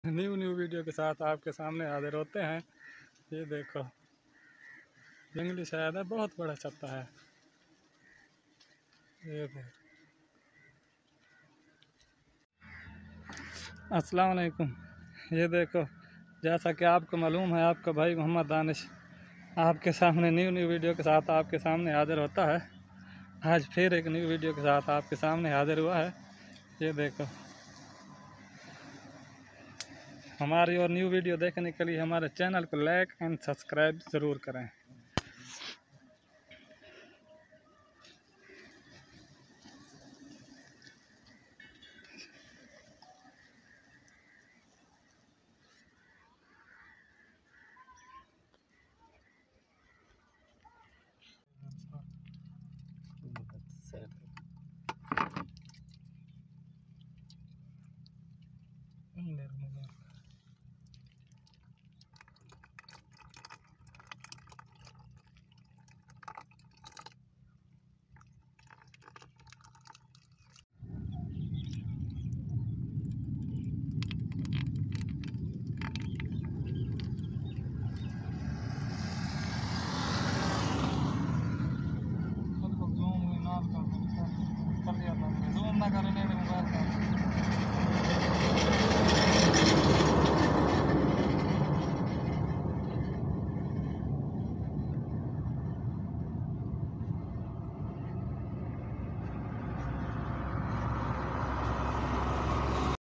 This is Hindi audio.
न्यू वीडियो के साथ आपके सामने हाजिर होते हैं। ये देखो जंगली शहद है, बहुत बड़ा छत्ता है। ये देखो। अस्सलाम वालेकुम। ये देखो, जैसा कि आपको मालूम है, आपका भाई मोहम्मद दानिश आपके सामने न्यू वीडियो के साथ आपके सामने हाजिर होता है। आज फिर एक न्यू वीडियो के साथ आपके सामने हाजिर हुआ है। ये देखो, हमारी और न्यू वीडियो देखने के लिए हमारे चैनल को लाइक एंड सब्सक्राइब ज़रूर करें।